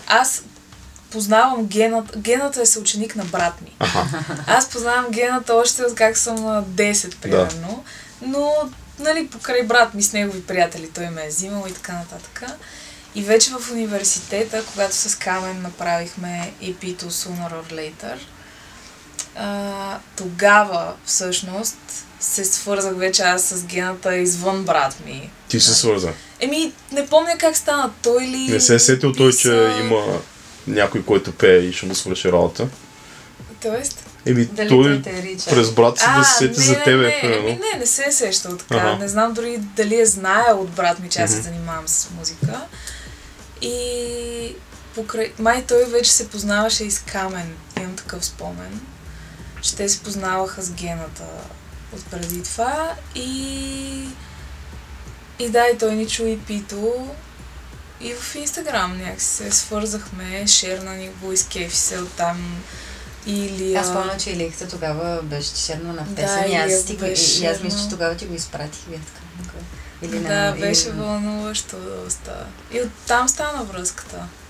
аз познавам Гената. Гената е съученик на брат ми. Аз познавам Гената още от как съм на 10, примерно. Но, нали, покрай брат ми с негови приятели, той ме е взимал и така нататък. И вече в университета, когато с Камен направихме EP-то Sooner or Later, тогава всъщност се свързах вече аз с Гената извън брат ми. Ти се свърза? Не помня как стана той ли... Не се е сетил той, че има някой, който пее и ще му свърши работа? Тоест? Той през брат си да се сети за тебе. Не се е сещал така. Не знам дори дали е знаел от брат ми, че аз се занимавам с музика. И май той вече се познаваше и с Камен. Имам такъв спомен. Че те се познаваха с Гената от преди това. И да, и той ни чу и пито. И в Инстаграм някакси се свързахме, шерна ни го, изкефи се оттам. Аз спомням, че Илийката тогава беше шерна на песен. И аз мисля, че тогава ти го изпратих. Беше вълнуващо доста. И оттам стана връзката.